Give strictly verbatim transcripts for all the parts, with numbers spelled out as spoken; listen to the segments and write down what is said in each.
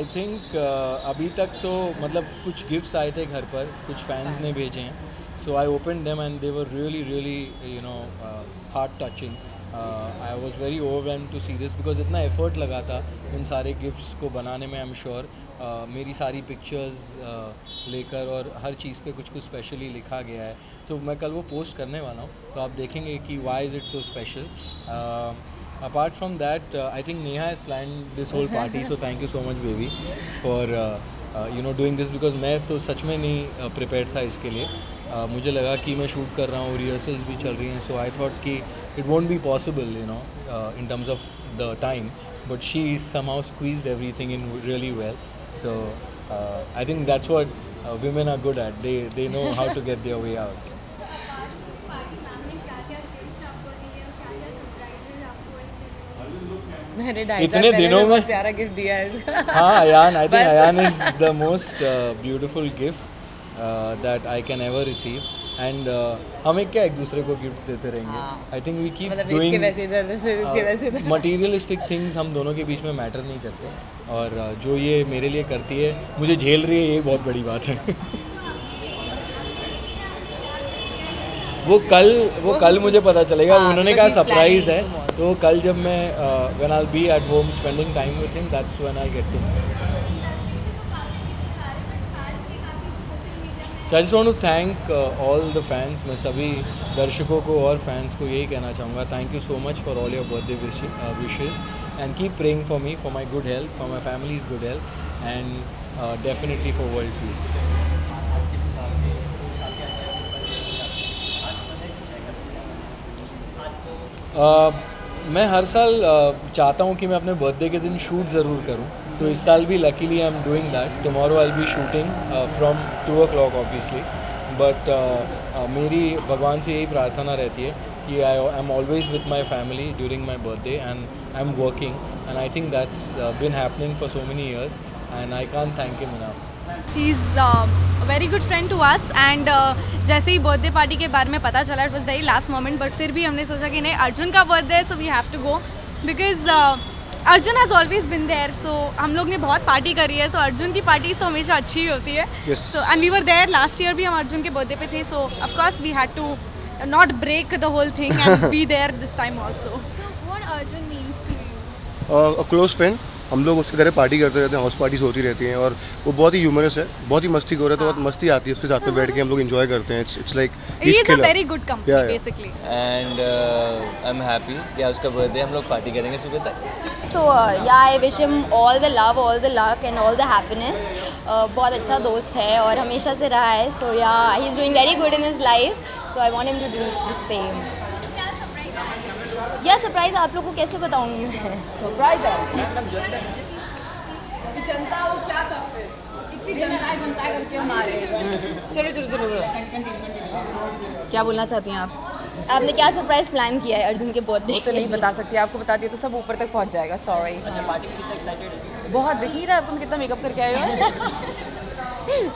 I think अभी तक तो मतलब कुछ गिफ्ट्स आए थे घर पर, कुछ फैंस ने भेजे हैं. So I open them and they were really really you know heart touching. I was very overwhelmed to see this because इतना एफर्ट लगा था उन सारे गिफ्ट्स को बनाने में. आई एम श्योर मेरी सारी पिक्चर्स uh, लेकर और हर चीज़ पे कुछ कुछ स्पेशली लिखा गया है. तो मैं कल वो पोस्ट करने वाला हूँ, तो आप देखेंगे कि why is it so special. Apart from that, uh, I think Neha has planned this whole party, so thank you so much, baby, for uh, uh, you know doing this because मैं तो सच में नहीं uh, prepared था इसके लिए. uh, मुझे लगा कि मैं शूट कर रहा हूँ, रिहर्सल्स भी चल रही हैं, so I thought कि it won't be possible, you know, uh, in terms of the time, but she somehow squeezed everything in really well. So uh, I think that's what uh, women are good at. They they know how to get their way out. मैंने ढाई इतने दिनों में बहुत प्यारा gift दिया है. हाँ Ayaan, I think Ayaan is the most beautiful gift that I can ever receive. And हमें क्या एक दूसरे को गिफ्ट्स देते रहेंगे. I think we keep doing materialistic things. हम दोनों के बीच में मैटर नहीं करते, और uh, जो ये मेरे लिए करती है, मुझे झेल रही है, ये बहुत बड़ी बात है. वो कल वो कल मुझे पता चलेगा. हाँ, उन्होंने कहा सरप्राइज है, तो कल जब मैं when I will be at home spending time with him, that's when I get to know. So I just want to thank all the fans. मैं सभी दर्शकों को और फैंस को यही कहना चाहूँगा, thank you so much for all your birthday wishes and keep praying for me, for my good health, for my family's good health, and definitely for world peace. Uh, मैं हर साल uh, चाहता हूँ कि मैं अपने बर्थडे के दिन shoot ज़रूर करूँ, तो इस साल भी luckily I am doing that. Tomorrow I will be shooting from two o'clock obviously, but मेरी भगवान से यही प्रार्थना रहती है कि I am always with my family during my birthday and I am working, and I think that's been happening for so many years and I can't thank him enough. He is a very good friend to us, and जैसे ही birthday party के बारे में पता चला, it was very last moment, but फिर भी हमने सोचा कि नहीं, अर्जुन का बर्थडे है, so we have to go because Arjun has always been there. So हम लोग ने बहुत पार्टी करी है, तो अर्जुन की पार्टीज तो हमेशा अच्छी ही होती है. So and we were there last year भी, हम अर्जुन के बर्थडे पे थे, so of course we had to not break the whole thing and be there this time also. So what Arjun means to you? A close friend. हम लोग उसके घर party करते रहते हैं, हाउस पार्टीज होती रहती हैं, और वो बहुत ही ह्यूमरस है, बहुत ही मस्ती कर रहा है, तो बहुत मस्ती आती है उसके साथ में बैठ के हम लोग एंजॉय करते हैं. It's it's like he is a very good company basically, and I am happy कि उसका बर्थडे हम लोग पार्टी करेंगे सुबह तक. So yeah I wish him all the love, all the luck and all the happiness. बहुत अच्छा दोस्त है और हमेशा से रहा है. So yeah he is doing very good in his life, so I want him to do the same. Yeah surprise आप लोगों को कैसे बताऊंगी मैं? सरप्राइज है जनता. वो क्या था फिर, इतनी जनता है जनता करके मारे. चलो चलो चलो क्या बोलना चाहती हैं आप? आपने क्या सरप्राइज प्लान किया है अर्जुन के बर्थडे? तो नहीं बता सकती, आपको बता दिया तो सब ऊपर तक पहुंच जाएगा. सॉरी. बहुत दिख ही रहा है, अपन कितना मेकअप करके आए हो.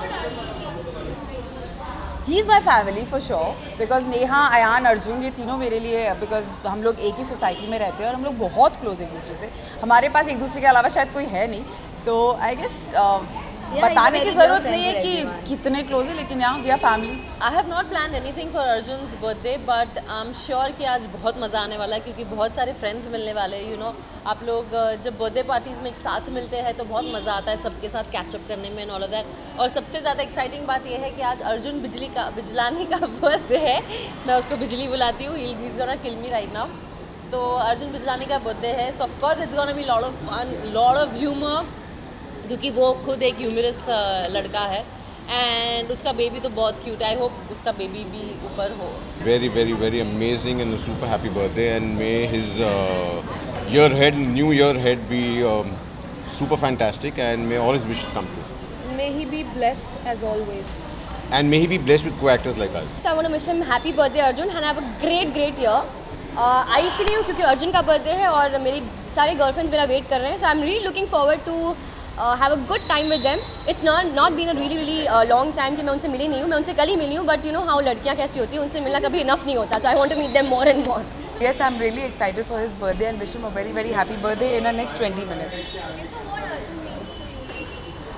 He is my family for sure, because Neha, Ayaan, Arjun, ये तीनों मेरे लिए, बिकॉज हम लोग एक ही सोसाइटी में रहते हैं और हम लोग बहुत क्लोज एक दूसरे से. हमारे पास एक दूसरे के अलावा शायद कोई है नहीं, तो आई गेस बताने की ज़रूरत नहीं है कि कितने क्लोज है, लेकिन यहाँ we are family. I have not plan anything for Arjun's birthday, but I am sure कि आज बहुत मज़ा आने वाला है, क्योंकि बहुत सारे फ्रेंड्स मिलने वाले हैं. यू नो, आप लोग जब बर्थडे पार्टीज़ में एक साथ मिलते हैं तो बहुत मज़ा आता है सबके साथ कैचअप करने में एंड ऑल ऑफ दैट. और सबसे ज़्यादा एक्साइटिंग बात यह है कि आज अर्जुन बिजली का बिजलानी का बर्थडे है. मैं उसको बिजली बुलाती हूँ, he is gonna kill me right now. तो अर्जुन बिजलानी का बर्थडे है, so of course it's gonna be lot of fun, lot of humour, क्योंकि वो खुद एक ह्यूमरस लड़का है, एंड उसका बेबी तो बहुत क्यूट है. आई होप उसका बेबी भी ऊपर हो. Very very very amazing and super happy birthday, and may his year ahead new year ahead be super fantastic, and may all his wishes come true. May he be blessed as always. And may he be blessed with co-actors like us. So I want to wish him happy birthday Arjun and have a great great year. आई इसलिए हूँ क्योंकि अर्जुन का birthday है और मेरी सारे girlfriends मेरा वेट कर रहे हैं. So I am really looking forward to have a good time with them. It's not not been a really really long time कि मैं उनसे मिली नहीं हूँ. मैं उनसे कल ही मिली हूँ, बट यू नो हाउ लड़कियाँ कैसी होती हैं, उनसे मिलना कभी इनफ नहीं होता. सो I want to meet them more and more. Yes, I'm really excited for his birthday and wish him a very very happy birthday in the next twenty minutes. So what Arjun means to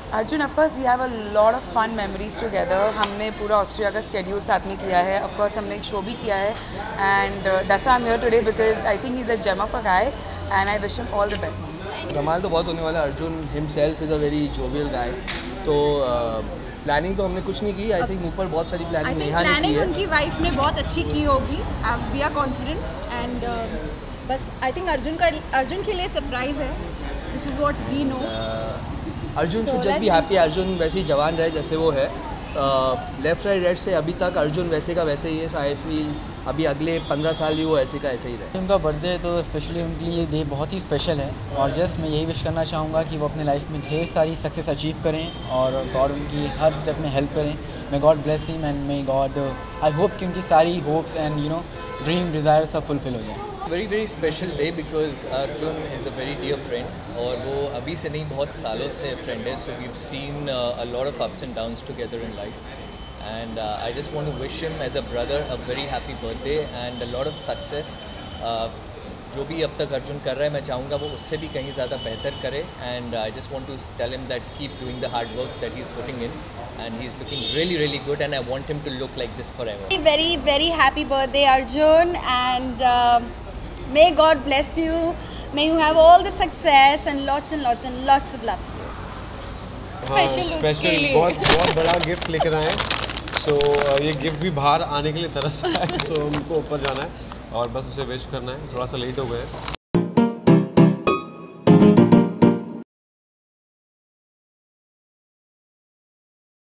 Arjun, of course we have a lot of fun memories together. हमने पूरा Austria का schedule साथ में किया है. Of course हमने एक show भी किया है and that's why I am here today because I think he is a gem of a guy and I wish him all the best. धमाल तो बहुत होने वाला है. Arjun himself is a very jovial guy. तो प्लानिंग uh, तो हमने कुछ नहीं की. आई थिंक ऊपर बहुत सारी प्लानिंग नेहा ने की है. उनकी वाइफ ने बहुत अच्छी की होगी. वी आर कॉन्फिडेंट एंड बस आई थिंक अर्जुन का अर्जुन के लिए सरप्राइज है. This is what we know. Arjun should just be happy. Arjun वैसे ही जवान रहे जैसे वो है. लेफ्ट राइट राइट से अभी तक अर्जुन वैसे का वैसे ही है. सो आई फील अभी अगले पंद्रह साल भी वो ऐसे का ऐसे ही रहे. उनका बर्थडे है तो स्पेशली उनके लिए ये डे बहुत ही स्पेशल है. और जस्ट मैं यही विश करना चाहूँगा कि वो अपने लाइफ में ढेर सारी सक्सेस अचीव करें और गॉड उनकी हर स्टेप में हेल्प करें. May god bless him and may god I hope कि उनकी सारी hopes and you know dream desire सब फुलफिल हो जाए. Very very special day because Arjun is a very dear friend और वो अभी से नहीं बहुत सालों से फ्रेंड है. So we have seen a lot of ups and downs together in life and uh, I just want to wish him as a brother a very happy birthday and a lot of success. uh, जो भी अब तक अर्जुन कर रहा है मैं चाहूँगा वो उससे भी कहीं ज़्यादा बेहतर करे and I just want to tell him that keep doing the hard work that he's putting in and he's looking really really good and I want him to look like this forever. Very very happy birthday Arjun and uh, may God bless you. May you have all the success and lots and lots and lots of love to you. Special special बहुत बहुत बड़ा gift लेकर आए हैं. सो so, ये gift भी बाहर आने के लिए तरस रहा है. सो so, हमको ऊपर जाना है और बस उसे विश करना है. थोड़ा सा लेट हो गए.